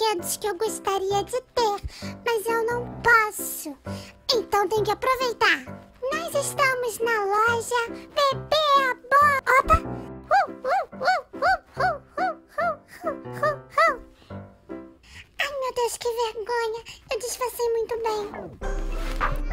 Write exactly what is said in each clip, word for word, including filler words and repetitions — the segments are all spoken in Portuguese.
brinquedos que eu gostaria de ter, mas eu não posso. Então tem que aproveitar. Nós estamos na loja Bebê Bo... Opa! Uh, uh, uh, uh, uh, uh, uh, uh, uh, uh. Ai, meu Deus, que vergonha. Eu disfarcei muito bem.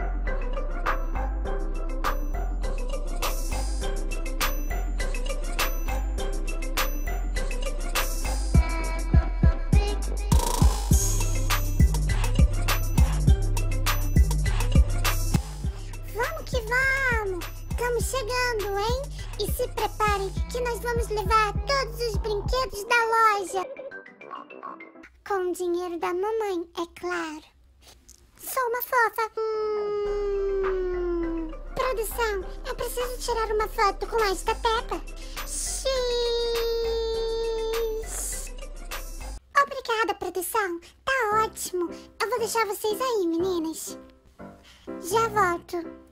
Estamos chegando, hein? E se preparem que nós vamos levar todos os brinquedos da loja. Com o dinheiro da mamãe, é claro. Sou uma fofa. Hum... Produção, eu preciso tirar uma foto com esta Peppa. X. Obrigada, produção. Tá ótimo. Eu vou deixar vocês aí, meninas. Já volto.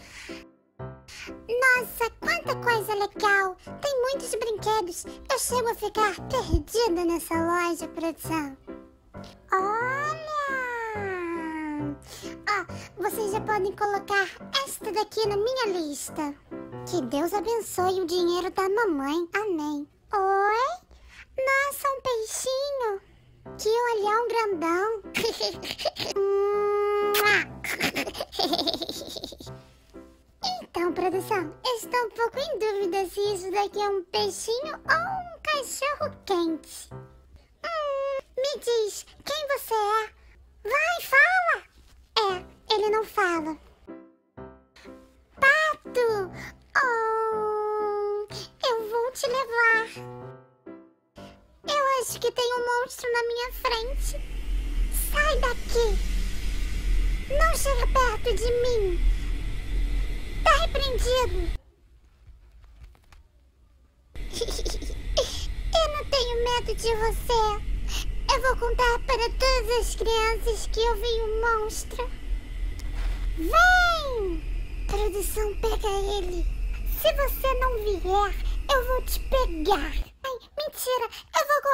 Nossa, quanta coisa legal! Tem muitos brinquedos. Eu chego a ficar perdida nessa loja, produção. Olha! Ah, vocês já podem colocar esta daqui na minha lista. Que Deus abençoe o dinheiro da mamãe. Amém. Oi? Nossa, um peixinho. Que olhão grandão. Então, produção, eu estou um pouco em dúvida se isso daqui é um peixinho ou um cachorro quente. Hum, me diz, quem você é? Vai, fala! É, ele não fala. Pato! Oh, eu vou te levar. Eu acho que tem um monstro na minha frente. Sai daqui! Não chega perto de mim! Tá repreendido. Eu não tenho medo de você. Eu vou contar para todas as crianças que eu vi um monstro. Vem! Produção, pega ele. Se você não vier, eu vou te pegar. Ai, mentira, eu vou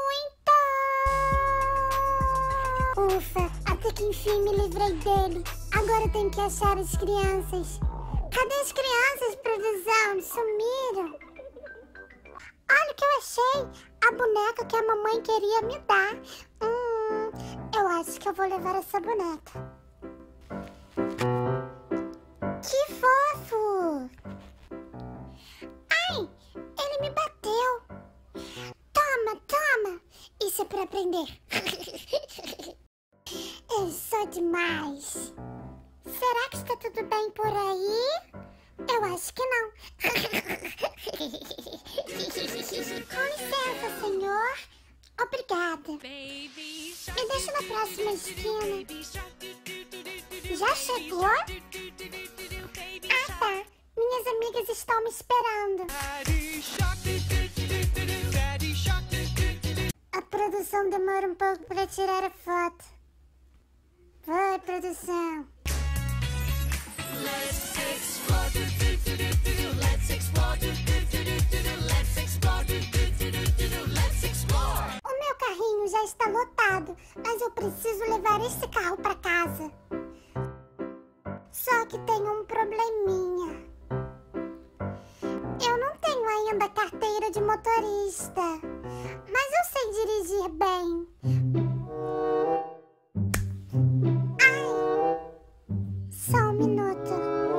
correr muito. Ufa, até que enfim me livrei dele. Agora tenho que achar as crianças. Cadê as crianças, produção? Sumiram. Olha o que eu achei. A boneca que a mamãe queria me dar. Hum, eu acho que eu vou levar essa boneca. Que fofo. Ai, ele me bateu. Toma, toma. Isso é pra aprender. Eu sou demais. Será que está tudo bem por aí? Eu acho que não. Com licença, senhor. Obrigada. Me deixa na próxima esquina. Já chegou? Ah, tá. Minhas amigas estão me esperando. A produção demora um pouco para tirar a foto. Vai, produção. Let's explore, do, do, do, do, do. Let's explore, do, do, do, do, do. Let's explore, do, do, do, do, do. Let's explore. O meu carrinho já está lotado, mas eu preciso levar esse carro para casa. Só que tem um probleminha. Eu não tenho ainda carteira de motorista, mas eu sei dirigir bem. Só um minuto.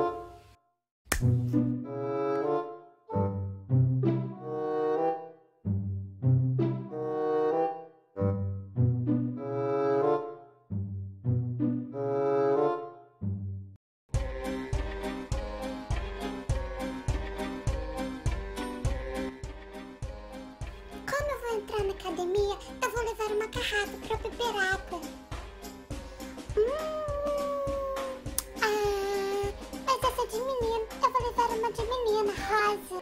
Como eu vou entrar na academia, eu vou levar uma garrafa para beber água. Hum. De menino, eu vou levar uma de menina rosa.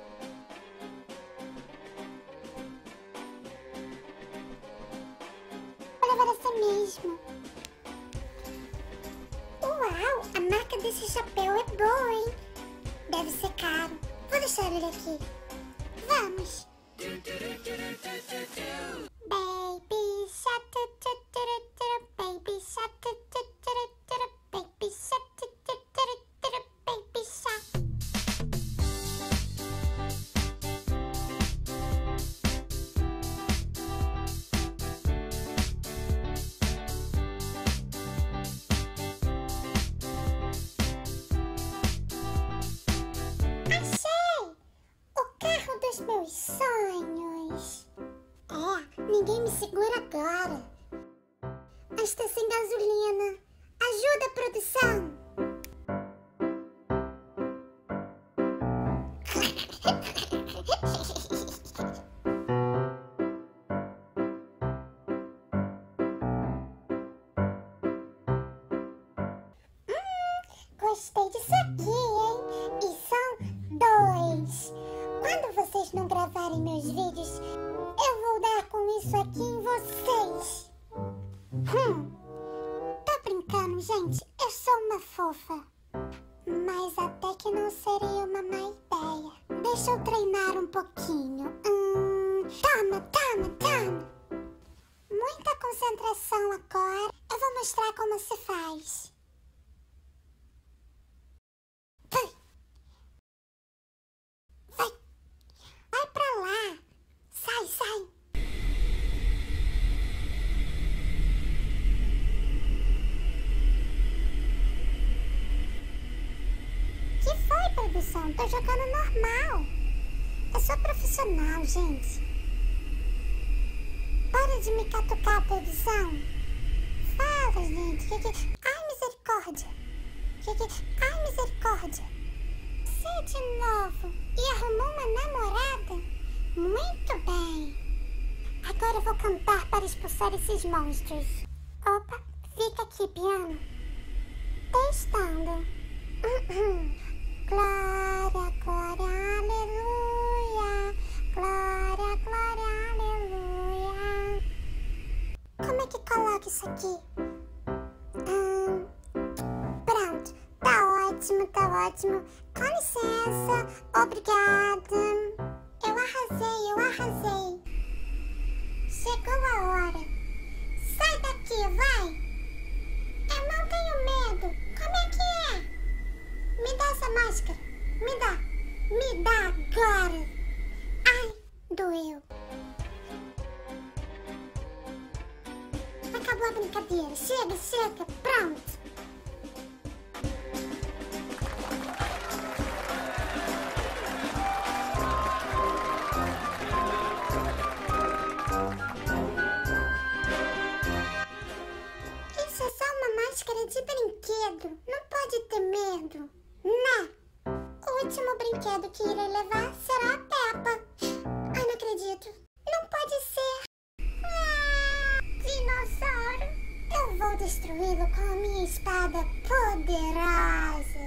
Vou levar essa mesmo. Uau, a marca desse chapéu é boa, hein? Deve ser caro. Vou deixar ele aqui. Vamos. Baby shark, meus sonhos. É, ninguém me segura agora. Mas tá sem gasolina. Ajuda, produção. Gostei disso aqui, hein? E são dois. Quando vocês não gravarem meus vídeos, eu vou dar com isso aqui em vocês. Hum, tô brincando, gente. Eu sou uma fofa. Mas até que não seria uma má ideia. Deixa eu treinar um pouquinho. Hum, toma, toma, toma. Muita concentração agora. Eu vou mostrar como se faz. Sai, sai! Que foi, produção? Tô jogando normal. Eu sou profissional, gente. Para de me catucar, produção. Fala, gente. Que que... Ai, misericórdia. Que que... Ai, misericórdia. Você de novo. E arrumou uma namorada? Muito bem. Agora eu vou cantar para expulsar esses monstros. Opa, fica aqui, piano. Testando. Glória, glória, aleluia. Glória, glória, aleluia. Como é que coloca isso aqui? Hum, pronto. Tá ótimo, tá ótimo. Com licença. Obrigada. Eu arrasei, eu arrasei. Chegou a hora. Sai daqui, vai. Eu não tenho medo. Como é que é? Me dá essa máscara. Me dá. Me dá agora. Ai, doeu. Acabou a brincadeira. Chega, chega. Pronto. De brinquedo, não pode ter medo, né? O último brinquedo que irei levar será a Peppa. Ai, não acredito. Não pode ser. Ah, dinossauro. Eu vou destruí-lo com a minha espada poderosa.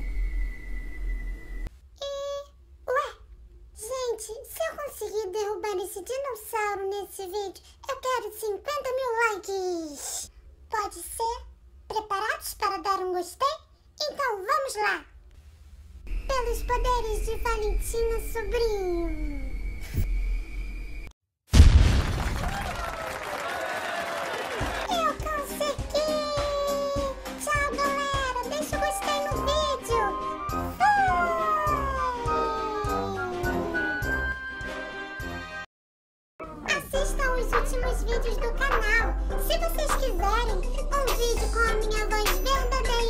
E... Ué? Gente, se eu conseguir derrubar esse dinossauro nesse vídeo, eu quero cinquenta mil likes. Pode ser? Preparados para dar um gostei? Então vamos lá! Pelos poderes de Valentina Sobrinho! Eu consegui! Tchau, galera! Deixa o gostei no vídeo! Fui! Assistam os últimos vídeos do canal! Se vocês quiserem, um vídeo com a minha voz verdadeira